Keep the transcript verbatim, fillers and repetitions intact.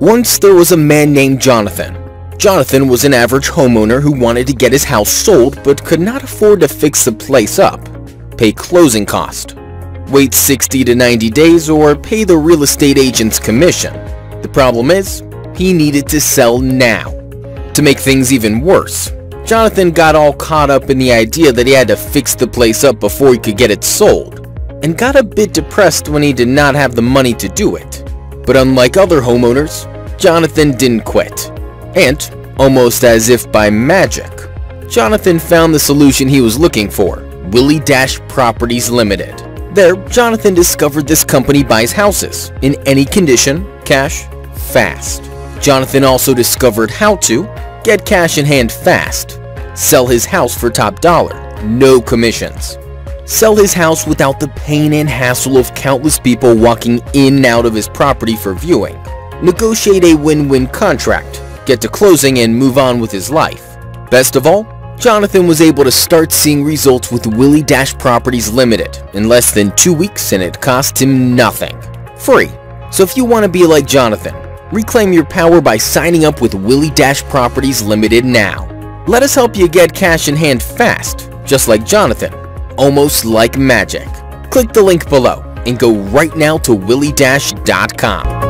Once there was a man named Jonathan. Jonathan was an average homeowner who wanted to get his house sold but could not afford to fix the place up, pay closing cost, wait sixty to ninety days, or pay the real estate agent's commission. The problem is, he needed to sell now. To make things even worse, Jonathan got all caught up in the idea that he had to fix the place up before he could get it sold, and got a bit depressed when he did not have the money to do it. But unlike other homeowners, Jonathan didn't quit. And, almost as if by magic, Jonathan found the solution he was looking for, Willie Dash Properties Limited. There, Jonathan discovered this company buys houses, in any condition, cash, fast. Jonathan also discovered how to get cash in hand fast, sell his house for top dollar, no commissions, sell his house without the pain and hassle of countless people walking in and out of his property for viewing, negotiate a win-win contract, get to closing, and move on with his life. Best of all, Jonathan was able to start seeing results with Willie Dash Properties Limited in less than two weeks, and it cost him nothing. Free. So if you want to be like Jonathan, reclaim your power by signing up with Willie Dash Properties Limited now. Let us help you get cash in hand fast, just like Jonathan, almost like magic. Click the link below and go right now to willie dash dot com.